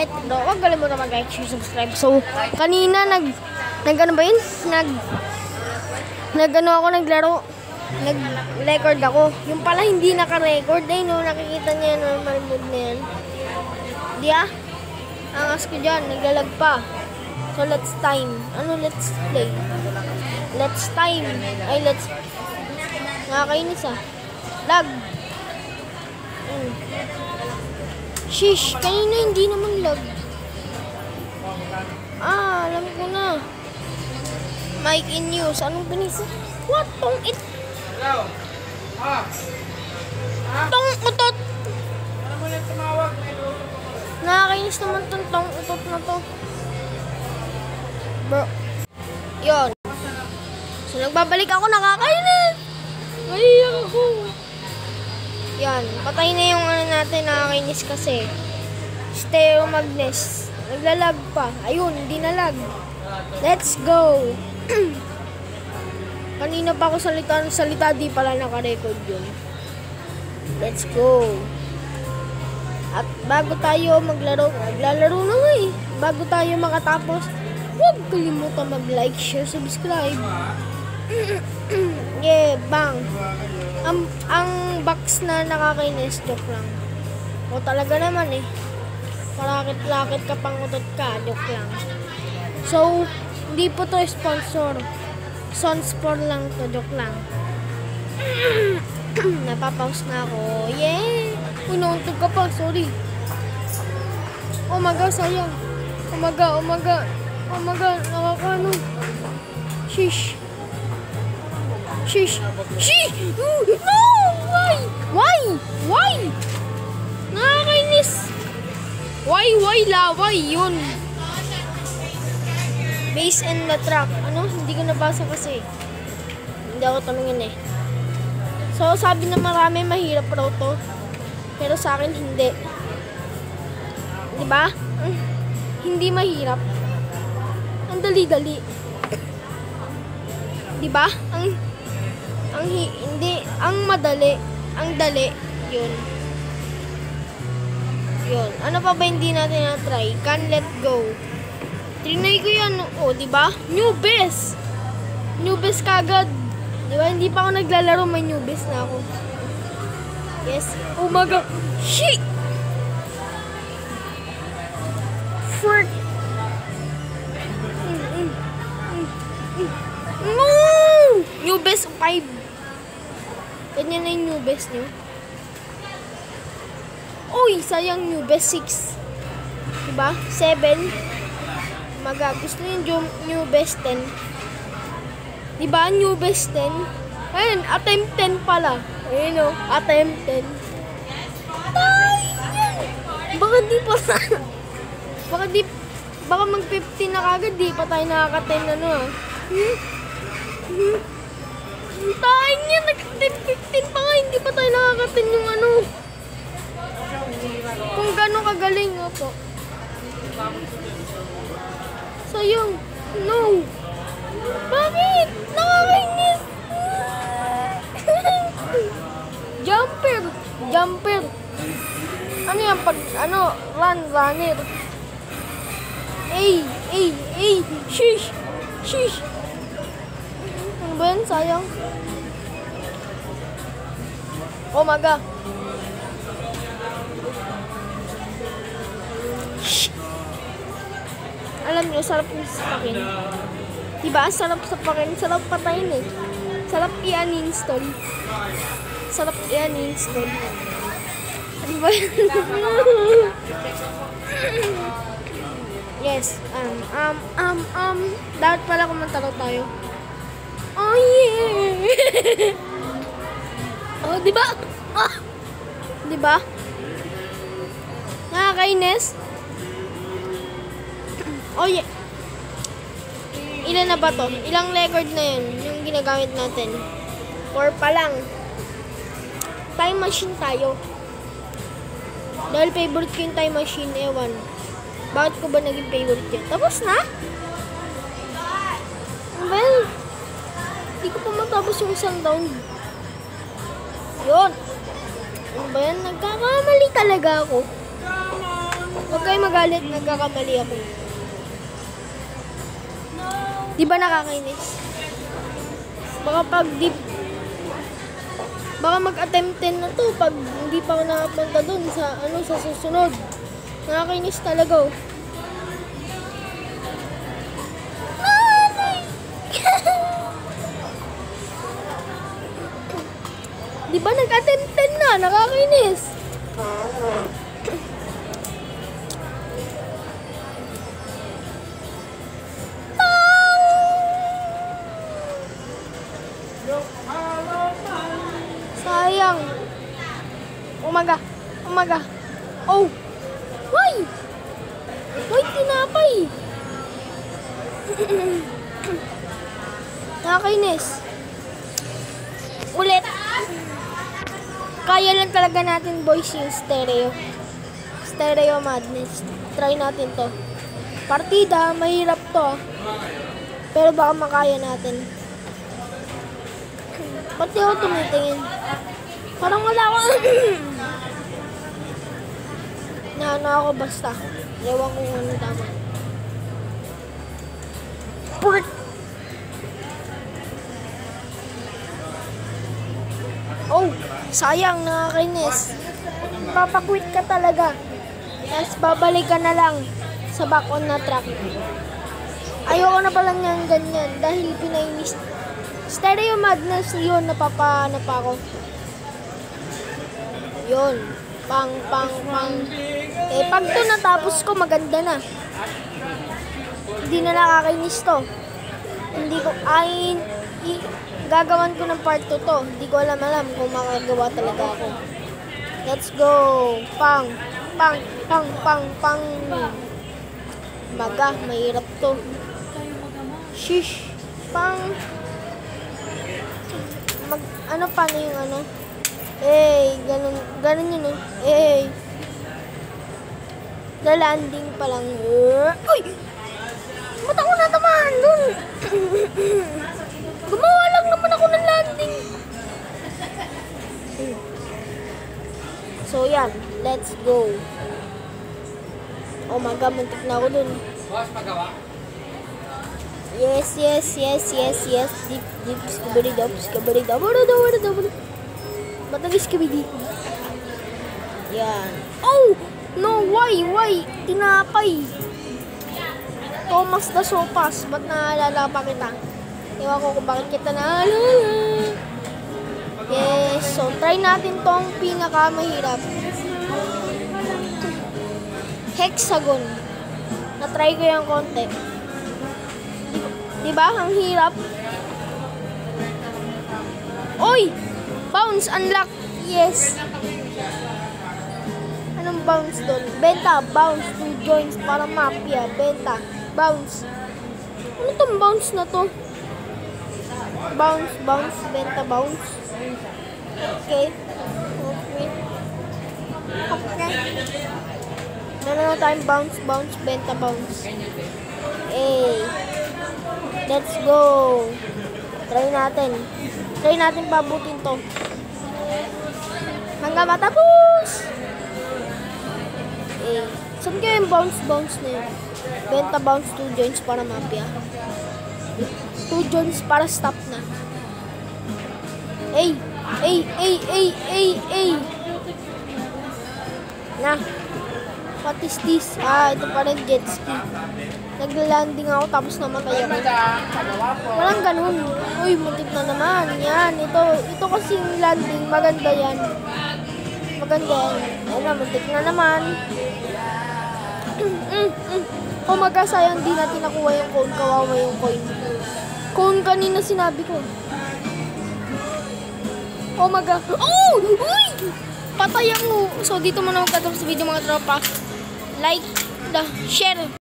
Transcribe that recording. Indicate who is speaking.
Speaker 1: Huwag kalimutan mag-like, share, subscribe. So, kanina nag-ano ba yun? Nag-record ako. Yung pala hindi naka-record. Eh, no, nakikita niya normal mode na yan. Di angas ko dyan, naglalag pa. So, let's time. Let's play? Let's time. Let's... Nakakainis Lag. Shish, kanina hindi naman lag. Alam ko na. Mike in news. Anong pinisa? What? Tong it? Tong utot. Nakakainis naman tong utot na to. Bro. Yun. So, nagbabalik ako. Nakakainis. Ay, ako. Yan. Patay na yung natin. Nakakainis kasi. Stereomagnes. Naglalag pa. Ayun, hindi na lag. Let's go. Kanina pa ako salita, di pala naka-record yun. Let's go. At bago tayo maglalaro na nga bago tayo makatapos, huwag kalimutan mag-like, share, subscribe. Yeah, bang. Ang box na nakakainis, joke lang. O talaga naman Parakit-lakit ka pang utot ka, joke lang. So, hindi po to sponsor. Sonspor lang to, joke lang. Napapause na ako. Yeah! Unauntog ka pa, sorry. Oh my God, sayang. Oh my God, nakakano. Shish. No! Why? Nakakainis. Why laway yun. Base and the track. Hindi ko nabasa kasi. Hindi ako tanungin So, sabi na marami mahirap raw to. Pero sa akin, hindi. Diba? Hindi mahirap. Ang dali-dali. Diba? Ang madali. Ang dali. Yun. Ano pa ba hindi natin na-try? Can't let go. Trinay ko yan. Diba? New best kagad. Diba? Hindi pa ako naglalaro. May new best na ako. Yes. Oh my God. Shit! Frick! No! New best 5. Ganyan na yung new best nyo. Uy! Sayang new best 6. Diba? 7. Gusto nyo yung new best 10. Diba? New best 10. Ayun, attempt 10 pala. Ayun attempt 10. Baka di pa baka mag 15 na kagad, di pa tayo nakaka-10 Tayo niya, nag-15 pa nga, hindi pa tayo nakaka-10 yung kung gano'ng kagaling po. Sayang. No. Bakit? Nakakainis. Jumper. Ano yan? Runner. Shish. Ano ba yan? Sayang. Oh my God. Alam niyo, sarap yung sapakin. Diba? Ang sarap sapakin. Sarap patayin Sarap i-uninstall. Ano ba yan? Yes. Dapat pala kumantaro tayo. Oh, yeah! Oh, diba? Diba? Nakakainis? Oh, yeah. Ilan na ba to? Ilang record na yun yung ginagamit natin? 4 pa lang. Time machine tayo. Dahil favorite ko yung time machine, ewan. Bakit ko ba naging favorite yun? Tapos na? Well, hindi ko pa matapos yung isang round. Yun. Ano ba yan? Nagkakamali talaga ako. Huwag kayo magalit, nagkakamali ako. Di ba nakakainis? Baka mag-attempt 10 na to pag hindi pa ako nakapunta dun sa sa susunod. Nakakainis talaga. Di ba nag-attempt 10 na? Nakakainis. Sayang. Umaga. Oh. Why? Why tinapay? Nakakainis. Ulit. Kaya lang talaga natin boys yung stereo. Stereo madness. Try natin to. Partida, mahirap to. Pero baka makaya natin. Pati ako tumitingin. Parang wala ako. Naano ako basta. Ewan ko kung ano tama. Purt! Oh! Sayang, nakakainis. Papakwit ka talaga. Tapos babalik ka na lang sa back on na track. Ayoko na pala niyang ganyan dahil pinainis. Stereo madness yun, napapanap ako. Yun. Pang. Eh, pag to natapos ko, maganda na. Hindi na nakakainis to. Hindi ko, gagawan ko ng part 2 to. Hindi ko alam kung makagawa talaga ako. Let's go. Pang. Maga, mahirap to. Shish. Pang. Paano yung ano? Ganun yun, landing pa lang. Uy! Ba't ako natamaan dun? Gumawa lang naman ako ng landing. So, yan. Let's go. Oh my God, muntik na ako dun. Yes. Deep, skabari, Matagis kami dito. Yan. Oh! No, why? Tinapay. Thomas da Sopas. Ba't naalala pa kita? Ewan ko kung bakit kita naalala. Yes. So, try natin tong pinakamahirap. Hexagon. Na-try ko yung konti. Diba? Ang hirap. Oy! Bounce, unlock. Yes. Anong bounce doon? Benta, bounce, 2 joints para mafia. Benta, bounce. Ano tong bounce na to? Bounce, benta, bounce. Okay. Meron na tayong bounce, benta, bounce. Hey. Let's go. Try natin pabutin to. Hanggang matapos. Eh, saan kayo yung bounce na yun? Benta, bounce, 2 joints para mafia. 2 joints para stop na. Ay. Na. What is this? Ito pa rin jet ski. Nagla-landing ako tapos namatay ako. Walang ganun. Uy, muntik na naman. Yan, ito kasi yung landing. Maganda yan. Ayun na, muntik na naman. Oh my God, sayang di natin nakuha yung cone. Kawawa yung coin. Cone kanina sinabi ko. Oh my God. Oh! Uy! Patay ako. So, dito muna magkatapos sa video mga tropa. Like, share.